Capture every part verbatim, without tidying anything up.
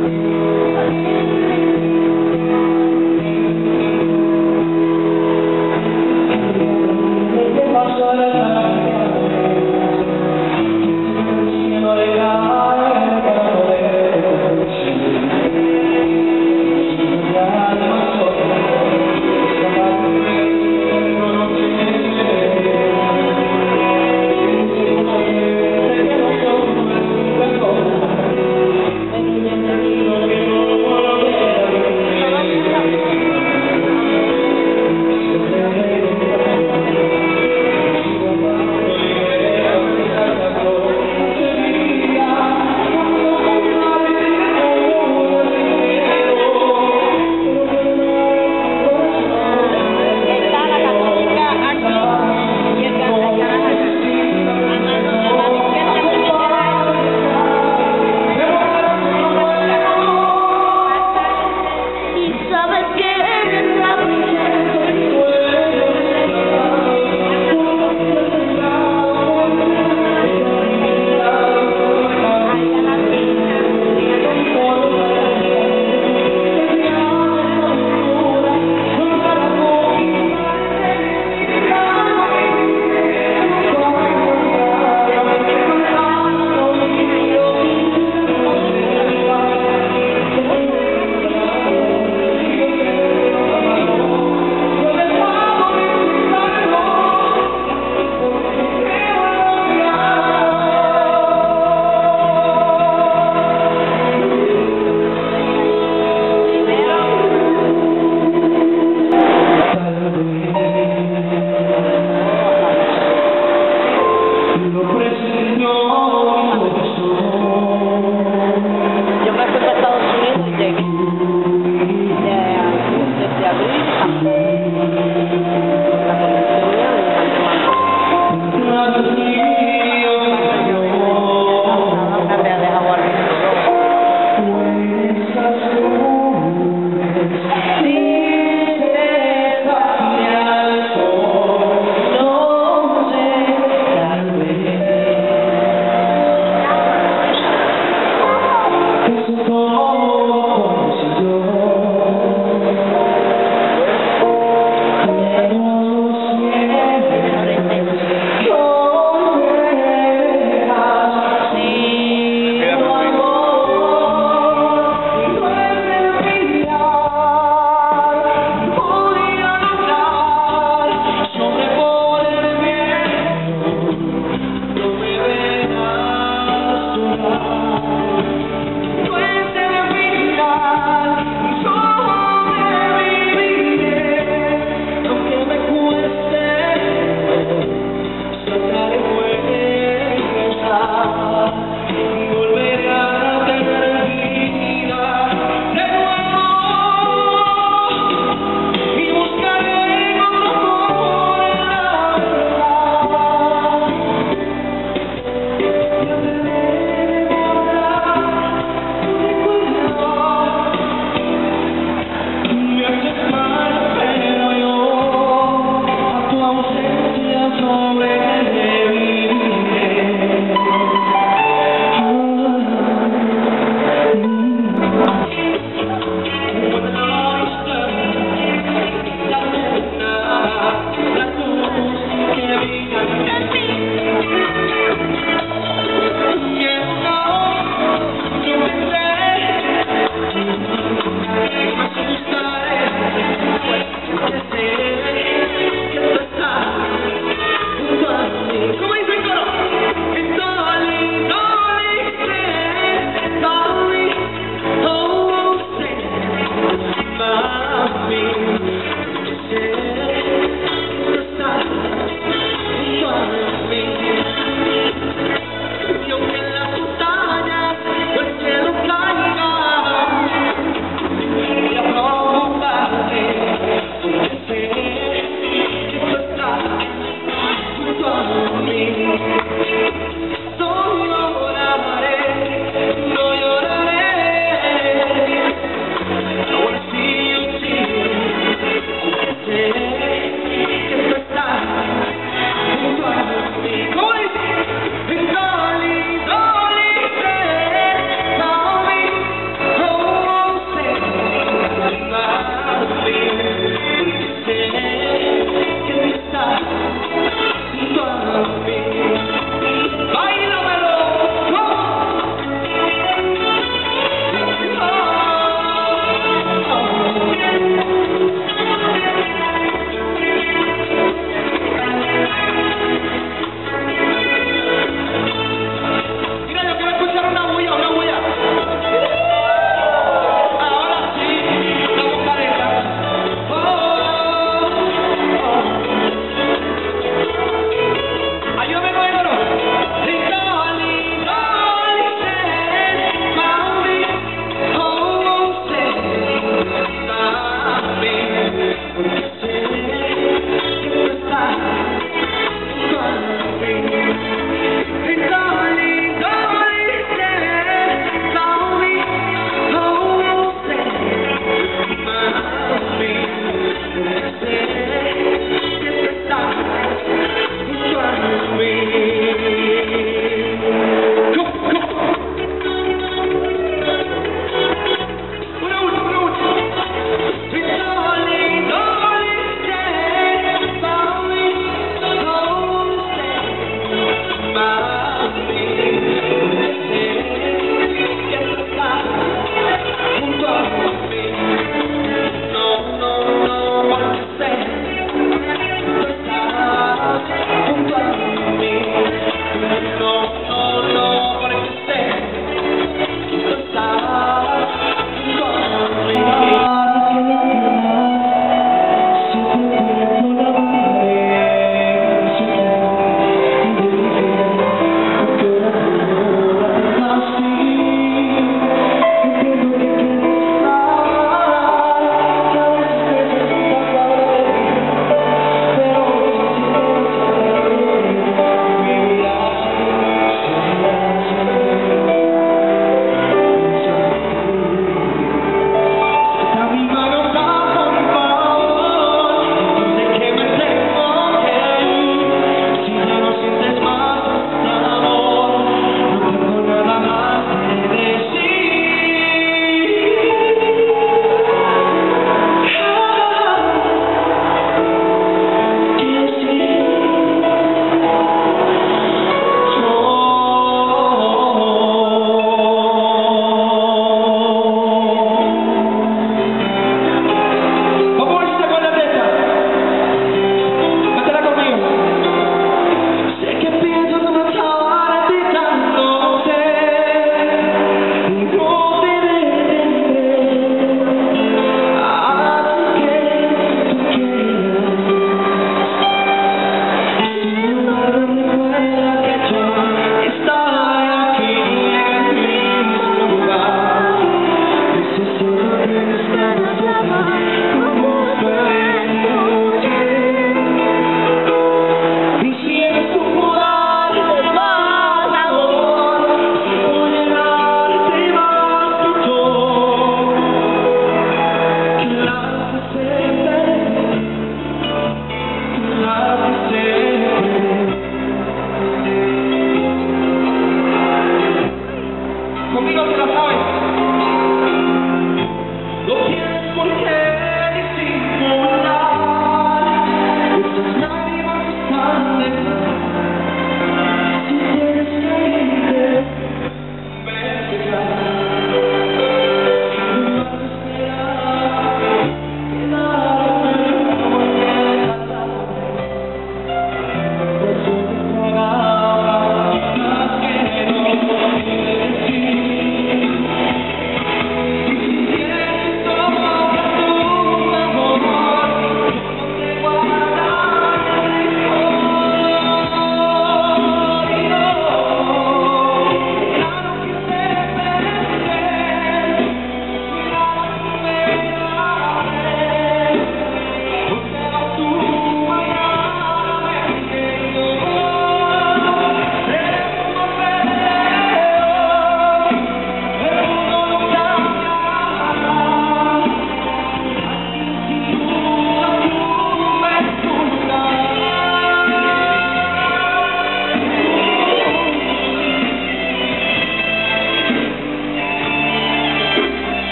Thank you.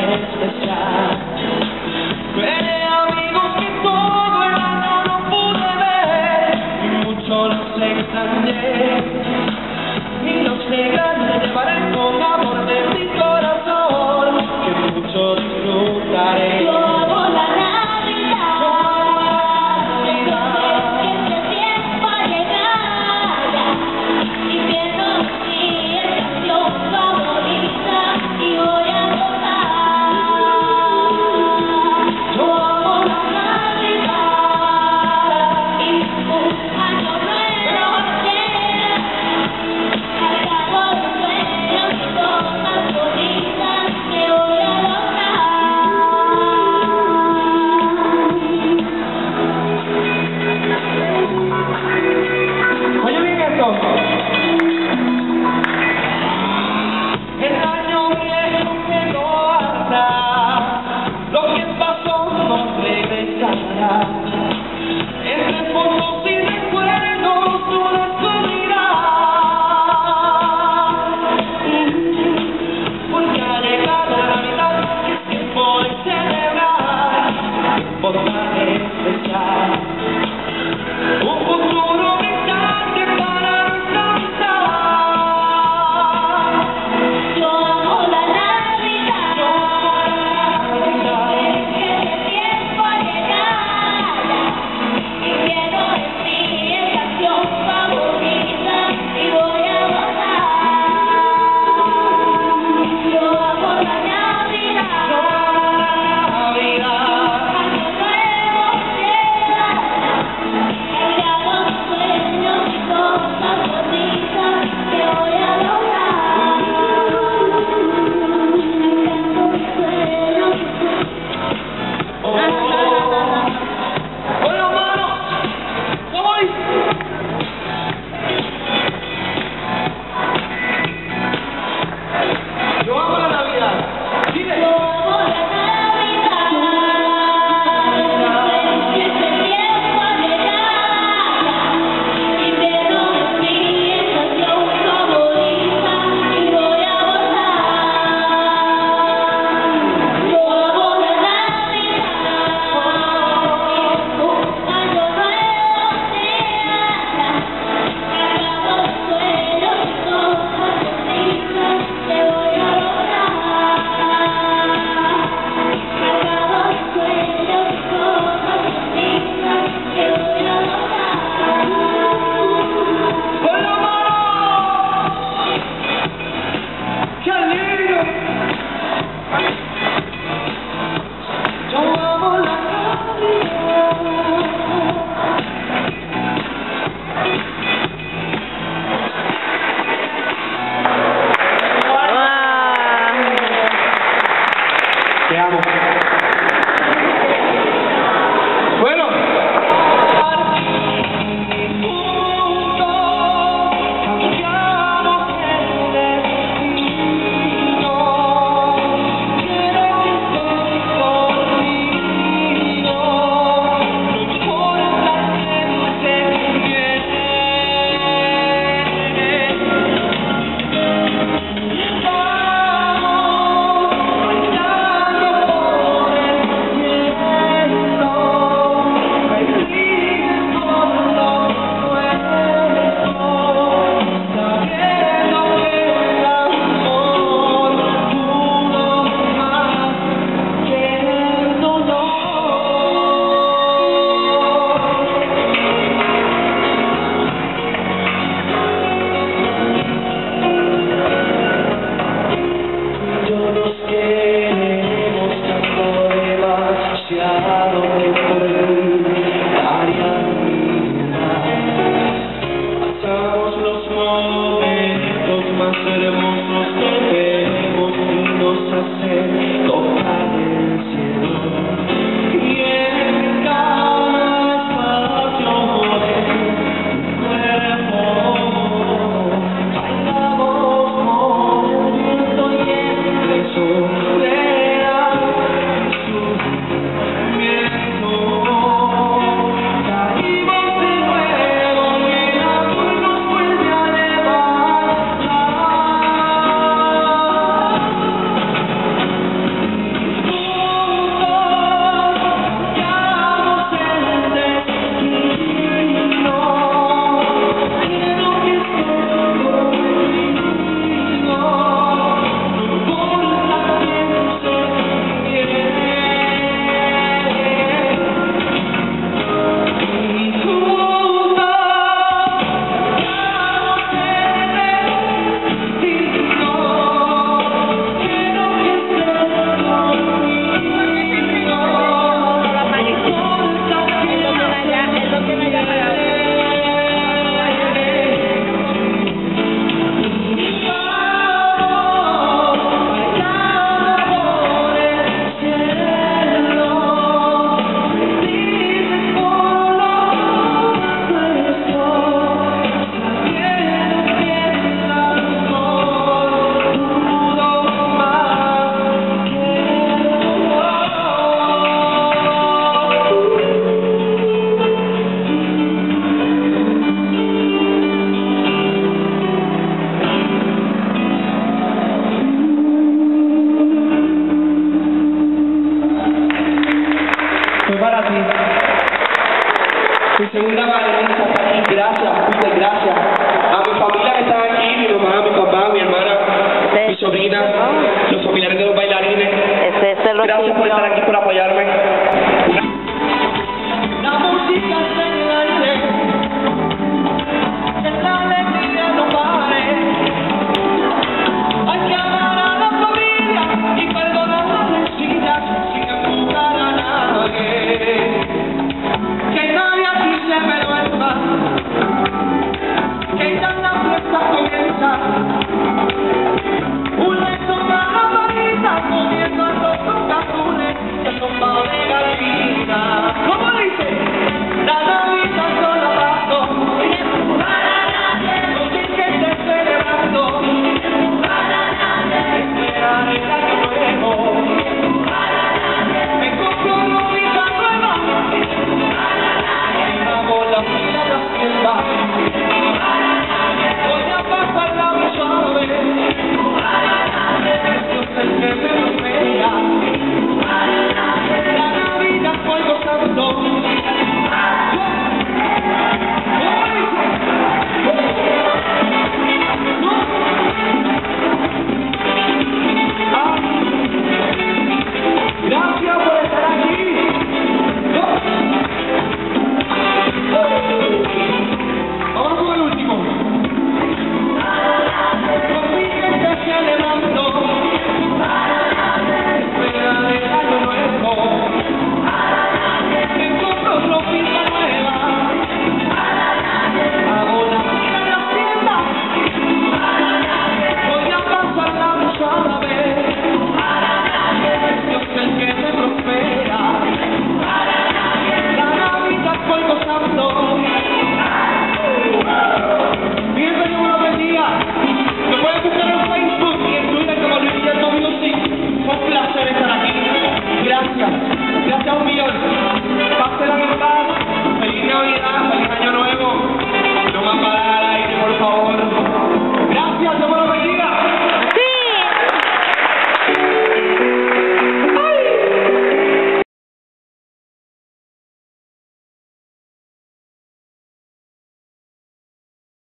especial. Tuve amigos que todo el año no pude ver y mucho los extrañé. Y los que grandes llevaré con amor de mi corazón, que mucho disfrutaré. Yo amo la Navidad, Yo amo la Navidad. que este tiempo llegara, invierno mi estación favorita y voy a gozar. Yo amo la Navidad y un año nuevo llega, cargado de sueños y cosas bonitas que voy a lograr. Oye bien esto. El año viejo quedó atrás, lo que pasó no regresará. Entre fotos y recuerdos tú descubrirás, porque ha llegado la Navidad, que es tiempo de celebrar, por tan especial. Un futuro brillante para nuestra amistad. Yo amo la Navidad, Yo amo la Navidad. que este tiempo llegara, invierno es mi estación favorita y voy a gozar. Yo amo la Navidad, Yo amo la Navidad. año nuevo llega, cargado de sueños y cosas bonitas que voy a lograr. Cargado de sueños Oh, con las manos, ¿cómo dice? Yo amo la Navidad. Dile. Yo amo la Navidad, que este tiempo llegara, invierno es mi estación favorita y voy a gozar. Yo amo la Navidad, un año nuevo llega, cargado de sueños y cosas bonitas que voy a lograr. Cargado de sueños y cosas bonitas que voy a lograr. Con la mano. ¡Qué lindo! Yo amo la Navidad. Te amo. Bueno. Por Mi segunda Marilyn está aquí, gracias, muchas gracias. A mi familia que está aquí, mi mamá, mi papá, mi hermana, mi sobrina, los familiares de los bailarines. Ese es el Gracias por estar aquí, por apoyarme.